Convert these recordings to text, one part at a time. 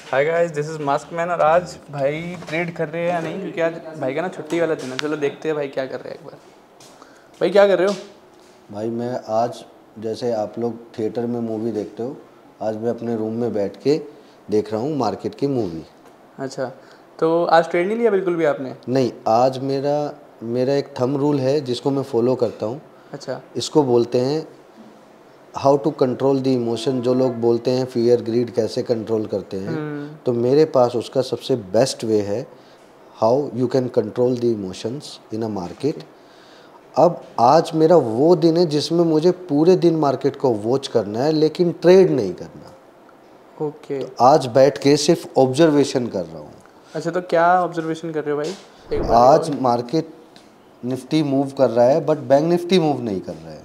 Hi guys, this is mask man. और आज भाई ट्रेड कर रहे हैं या नहीं, क्योंकि आज भाई का ना छुट्टी वाला दिन है। चलो देखते हैं भाई क्या कर रहे हैं एक बार। भाई क्या कर रहे हो? भाई मैं आज, जैसे आप लोग थिएटर में मूवी देखते हो, आज मैं अपने रूम में बैठ के देख रहा हूँ मार्केट की मूवी। अच्छा, तो आज ट्रेड नहीं लिया बिल्कुल भी आपने? नहीं, आज मेरा मेरा एक थंब रूल है जिसको मैं फॉलो करता हूँ। अच्छा। इसको बोलते हैं how to control the emotion. जो लोग बोलते हैं फियर ग्रीड कैसे कंट्रोल करते हैं, तो मेरे पास उसका सबसे बेस्ट वे है, how you can control the emotions in a market. अब आज मेरा वो दिन है जिसमें मुझे पूरे दिन मार्केट को वॉच करना है, लेकिन ट्रेड नहीं करना। ओके। तो आज बैठ के सिर्फ ऑब्जर्वेशन कर रहा हूँ। अच्छा, तो क्या ऑब्जर्वेशन कर रहे हो भाई, एक बार आज बताओ। मार्केट निफ्टी मूव कर रहा है, बट बैंक निफ्टी मूव नहीं कर रहा है।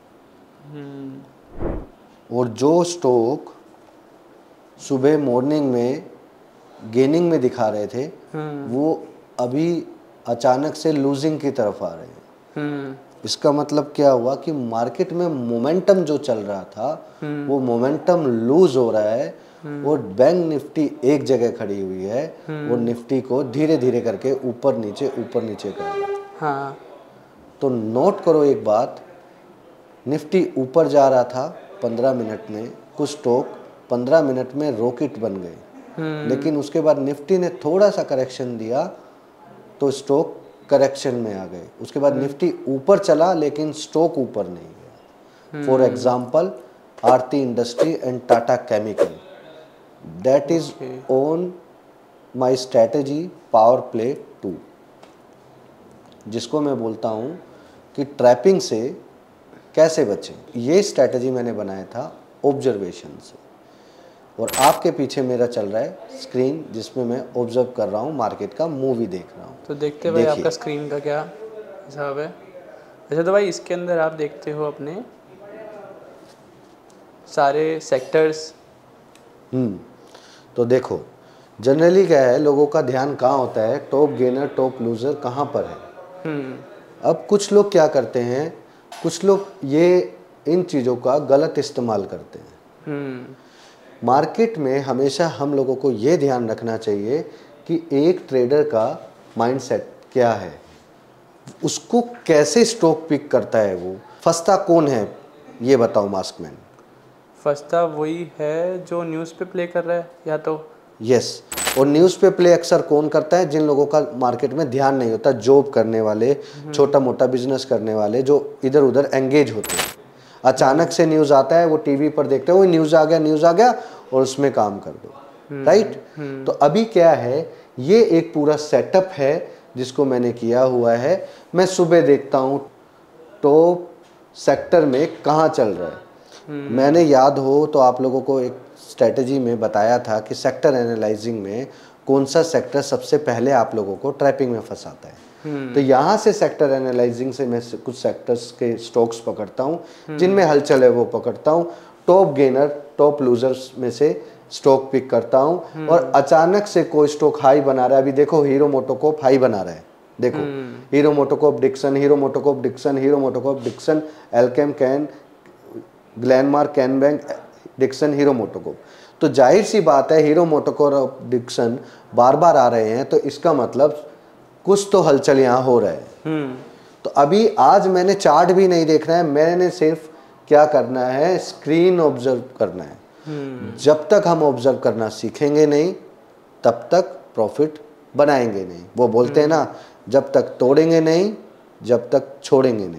और जो स्टॉक सुबह मॉर्निंग में गेनिंग में दिखा रहे थे, वो अभी अचानक से लूजिंग की तरफ आ रहे हैं। इसका मतलब क्या हुआ कि मार्केट में मोमेंटम जो चल रहा था, वो मोमेंटम लूज हो रहा है। और बैंक निफ्टी एक जगह खड़ी हुई है और निफ्टी को धीरे धीरे करके ऊपर नीचे कर रहा है। हाँ। तो नोट करो एक बात, निफ्टी ऊपर जा रहा था 15 मिनट में, कुछ स्टॉक 15 मिनट में रॉकेट बन गए। लेकिन उसके बाद निफ्टी ने थोड़ा सा करेक्शन दिया तो स्टॉक करेक्शन में आ गए। उसके बाद निफ्टी ऊपर चला लेकिन स्टॉक ऊपर नहीं गया। For example, Aarti industry and Tata chemical, that is on my strategy power play 2, जिसको मैं बोलता हूँ कि ट्रैपिंग से कैसे बचें। ये स्ट्रैटेजी मैंने बनाया था ऑब्जर्वेशन से। और आपके पीछे मेरा चल रहा है स्क्रीन, जिसमें मैं ऑब्जर्व कर रहा हूँ, मार्केट का मूवी देख रहा हूँ। तो देखते हैं भाई आपका स्क्रीन का क्या हिसाब है। अच्छा, तो भाई इसके अंदर आप देखते हो अपने सारे सेक्टर्स। तो देखो, जनरली क्या है, लोगों का ध्यान कहाँ होता है, टॉप गेनर टॉप लूज़र कहाँ पर है। अब कुछ लोग क्या करते हैं, कुछ लोग ये इन चीज़ों का गलत इस्तेमाल करते हैं। मार्केट में हमेशा हम लोगों को ये ध्यान रखना चाहिए कि एक ट्रेडर का माइंडसेट क्या है, उसको कैसे स्टॉक पिक करता है। वो फंसता कौन है, ये बताओ मास्कमैन। फर्स्टा वही है जो न्यूज़ पे प्ले कर रहा है या तो। यस। और न्यूज़ पे प्ले अक्सर कौन करता है, जिन लोगों का मार्केट में ध्यान नहीं होता, जॉब करने वाले, छोटा मोटा बिजनेस करने वाले, जो इधर उधर एंगेज होते हैं। अचानक से न्यूज़ आता है, वो टीवी पर देखते हैं, वो न्यूज़ आ गया और उसमें काम कर दो। राइट। तो अभी क्या है, ये एक पूरा सेटअप है जिसको मैंने किया हुआ है। मैं सुबह देखता हूँ टॉप सेक्टर में कहाँ चल रहा है। मैंने, याद हो तो आप लोगों को एक स्ट्रेटजी में बताया था कि सेक्टर एनालाइजिंग में कौन सा सेक्टर सबसे पहले आप लोगों को ट्रैपिंग में फंसाता है। तो यहाँ से सेक्टर एनालाइजिंग से मैं कुछ सेक्टर्स के स्टॉक्स पकड़ता हूँ जिनमें हलचल है, वो पकड़ता हूँ। टॉप गेनर टॉप लूजर्स में से स्टॉक पिक करता हूँ। और अचानक से कोई स्टॉक हाई बना रहा है, अभी देखो हीरो मोटोकॉर्प हाई बना रहा है, देखो Hero MotoCorp Dixon, Hero MotoCorp Dixon, Hero MotoCorp Dixon, Alkem can, Glenmark, can bank, Dixon, Hero MotoCorp. तो जाहिर सी बात है, हीरो मोटोकॉर्प डिक्सन बार बार आ रहे हैं, तो इसका मतलब कुछ तो हलचल यहाँ हो रहा है। तो अभी आज मैंने चार्ट भी नहीं देखना है, मैंने सिर्फ क्या करना है, स्क्रीन ऑब्जर्व करना है। जब तक हम ऑब्जर्व करना सीखेंगे नहीं, तब तक प्रॉफिट बनाएंगे नहीं। वो बोलते हैं ना, जब तक तोड़ेंगे नहीं, जब तक छोड़ेंगे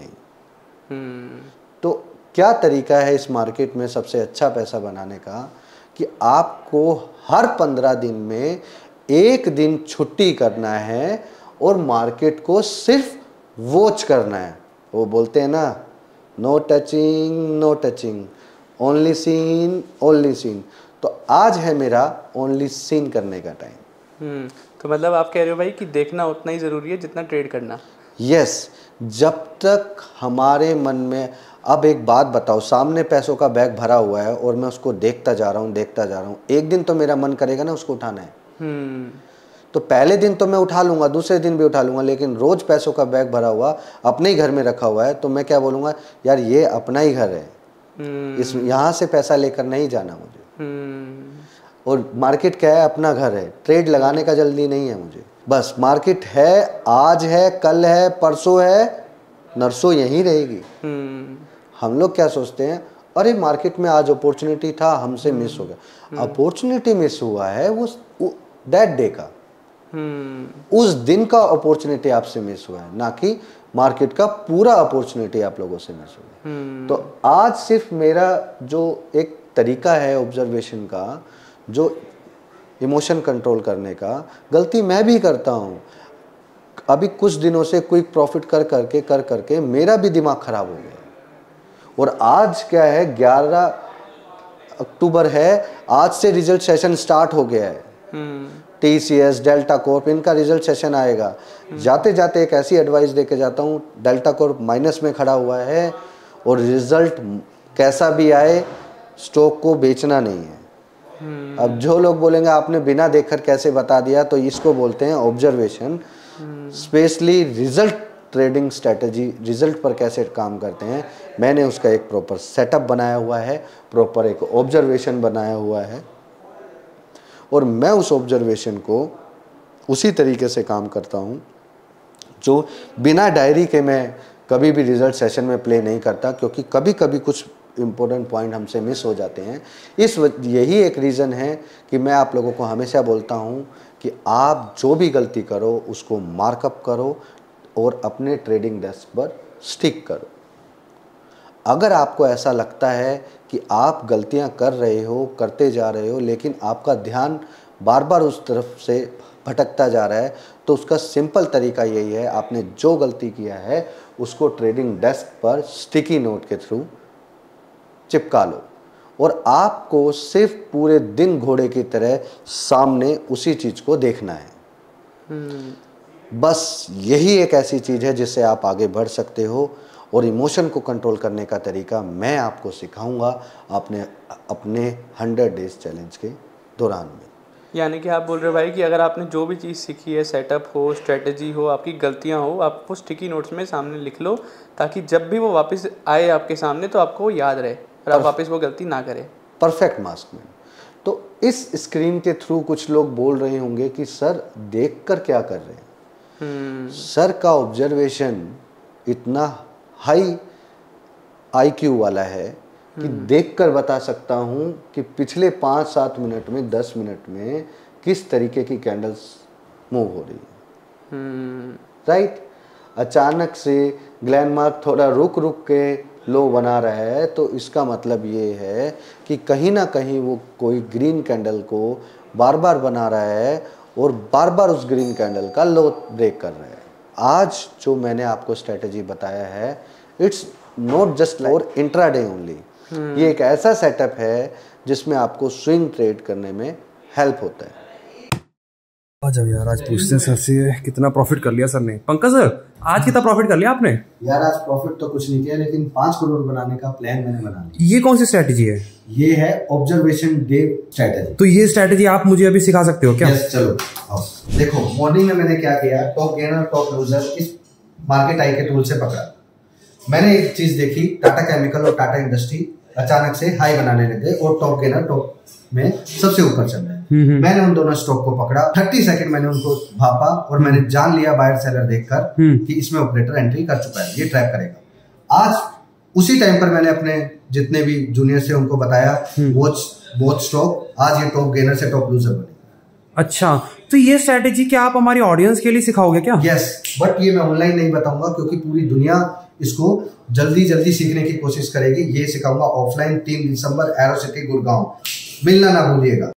नहीं। तो क्या तरीका है इस मार्केट में सबसे अच्छा पैसा बनाने का, कि आपको हर 15 दिन में एक दिन छुट्टी करना है और मार्केट को सिर्फ वॉच करना है। वो बोलते हैं ना, no touching no touching, only seen only seen. तो आज है मेरा ओनली सीन करने का टाइम। तो मतलब आप कह रहे हो भाई कि देखना उतना ही ज़रूरी है जितना ट्रेड करना। यस। जब तक हमारे मन में, अब एक बात बताओ, सामने पैसों का बैग भरा हुआ है और मैं उसको देखता जा रहा हूँ, एक दिन तो मेरा मन करेगा ना उसको उठाना है। तो पहले दिन तो मैं उठा लूंगा, दूसरे दिन भी उठा लूंगा, लेकिन रोज पैसों का बैग भरा हुआ अपने ही घर में रखा हुआ है, तो मैं क्या बोलूँगा, यार ये अपना ही घर है, इस यहाँ से पैसा लेकर नहीं जाना मुझे। और मार्केट क्या है, अपना घर है, ट्रेड लगाने का जल्दी नहीं है मुझे, बस मार्केट है, आज है, कल है, परसों है, नरसों यहीं रहेगी। हम लोग क्या सोचते हैं, अरे मार्केट में आज अपॉर्चुनिटी था, हमसे मिस हो गया। अपॉर्चुनिटी मिस हुआ है वो दैट डे का, उस दिन का अपॉर्चुनिटी आपसे मिस हुआ है, ना कि मार्केट का पूरा अपॉर्चुनिटी आप लोगों से मिस हुआ है। तो आज सिर्फ मेरा जो एक तरीका है ऑब्जर्वेशन का, जो इमोशन कंट्रोल करने का, गलती मैं भी करता हूँ। अभी कुछ दिनों से क्विक प्रॉफिट कर करके मेरा भी दिमाग खराब हो गया। और आज क्या है, 11 अक्टूबर है, आज से रिजल्ट सेशन स्टार्ट हो गया है। TCS, डेल्टा कॉर्प, इनका रिजल्ट सेशन आएगा। जाते जाते एक ऐसी एडवाइस देके जाता हूँ, डेल्टा कॉर्प माइनस में खड़ा हुआ है और रिजल्ट कैसा भी आए स्टॉक को बेचना नहीं है। अब जो लोग बोलेंगे आपने बिना देखकर कैसे बता दिया, तो इसको बोलते हैं observation. Specially result trading strategy, result पर कैसे काम करते हैं, मैंने उसका एक प्रॉपर सेटअप बनाया हुआ है, प्रॉपर एक ऑब्जर्वेशन बनाया हुआ है, और मैं उस ऑब्जर्वेशन को उसी तरीके से काम करता हूँ जो बिना डायरी के मैं कभी भी रिजल्ट सेशन में प्ले नहीं करता, क्योंकि कभी कभी कुछ इम्पोर्टेंट पॉइंट हमसे मिस हो जाते हैं। यही एक रीज़न है कि मैं आप लोगों को हमेशा बोलता हूँ कि आप जो भी गलती करो उसको मार्कअप करो और अपने ट्रेडिंग डेस्क पर स्टिक करो। अगर आपको ऐसा लगता है कि आप गलतियां कर रहे हो, करते जा रहे हो, लेकिन आपका ध्यान बार बार उस तरफ से भटकता जा रहा है, तो उसका सिंपल तरीका यही है, आपने जो गलती किया है उसको ट्रेडिंग डेस्क पर स्टिकी नोट के थ्रू चिपका लो, और आपको सिर्फ पूरे दिन घोड़े की तरह सामने उसी चीज़ को देखना है। बस यही एक ऐसी चीज़ है जिससे आप आगे बढ़ सकते हो, और इमोशन को कंट्रोल करने का तरीका मैं आपको सिखाऊंगा अपने 100 डेज चैलेंज के दौरान में। यानी कि आप बोल रहे हो भाई कि अगर आपने जो भी चीज़ सीखी है, सेटअप हो, स्ट्रेटजी हो, आपकी गलतियां हो, आप वो स्टिकी नोट्स में सामने लिख लो, ताकि जब भी वो वापस आए आपके सामने तो आपको वो याद रहे और आप वापस वो गलती ना करें। Perfect mask man. तो इस स्क्रीन के थ्रू कुछ लोग बोल रहे होंगे कि सर देखकर क्या कर रहे हैं। सर का ऑब्जर्वेशन इतना हाई IQ वाला है कि देखकर बता सकता हूं कि पिछले 5-7 मिनट में, 10 मिनट में किस तरीके की कैंडल्स मूव हो रही है। राइट। अचानक से ग्लेनमार्क थोड़ा रुक के लो बना रहा है, तो इसका मतलब ये है कि कहीं ना कहीं वो कोई ग्रीन कैंडल को बार बार बना रहा है और बार बार उस ग्रीन कैंडल का लो ब्रेक कर रहा है। आज जो मैंने आपको स्ट्रेटजी बताया है, it's not just for intraday only. ये एक ऐसा सेटअप है जिसमें आपको स्विंग ट्रेड करने में हेल्प होता है। आ जाओ यार, आज पूछते हैं सर से कितना प्रॉफिट कर लिया सर ने। पंकज सर, आज कितना प्रॉफिट कर लिया आपने? यार आज प्रॉफिट तो कुछ नहीं किया, लेकिन 5 करोड़ बनाने का प्लान मैंने बना लिया। ये कौन सी स्ट्रेटजी है? ये है ऑब्जर्वेशन डे स्ट्रेटजी। तो ये स्ट्रेटजी आप मुझे अभी सिखा सकते हो क्या? यस, चलो आओ। देखो, मॉर्निंग में मैंने क्या किया, टॉप गेनर टॉप लूजर इस मार्केट आई के टूल से पकड़ा। मैंने एक चीज देखी, टाटा केमिकल और टाटा इंडस्ट्री अचानक से हाई बनाने लगे और टॉप गेनर टॉप में सबसे ऊपर चल रहे हैं। मैंने उन दोनों स्टॉक को पकड़ा, 30 सेकंड मैंने उनको भापा और मैंने जान लिया बायर सेलर देखकर कि इसमें ऑपरेटर एंट्री कर चुका है, ये ट्रैप करेगा। आज उसी टाइम पर मैंने अपने जितने भी जूनियर से उनको बताया वॉच स्टॉक, आज ये टॉप गेनर से टॉप लूजर बने। अच्छा, तो ये स्ट्रेटेजी क्या आप हमारी ऑडियंस के लिए सिखाओगे क्या? यस, बट ये मैं ऑनलाइन नहीं बताऊंगा क्योंकि पूरी दुनिया इसको जल्दी सीखने की कोशिश करेगी। ये सिखाऊंगा ऑफलाइन 3 दिसंबर एरो सिटी गुड़गांव, मिलना ना भूलिएगा।